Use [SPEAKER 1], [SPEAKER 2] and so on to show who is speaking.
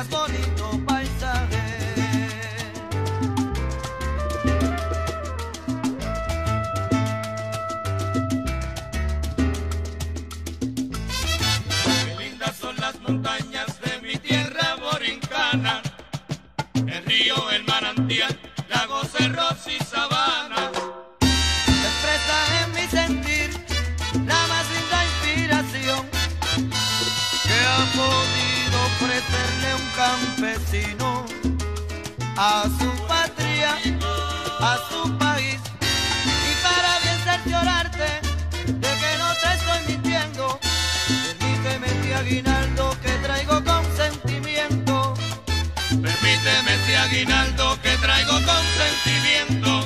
[SPEAKER 1] más bonito paisaje.
[SPEAKER 2] Qué lindas son las montañas de mi tierra borincana, el río, el manantial, lagos, cerros y sabanas.
[SPEAKER 1] Expresa en mi sentir la más linda inspiración que ha podido ofrecerle un campesino a su patria, a su país. Y para bien cerciorarte de que no te estoy mintiendo, permíteme este aguinaldo que traigo con sentimiento.
[SPEAKER 2] Permíteme este aguinaldo que traigo con sentimiento.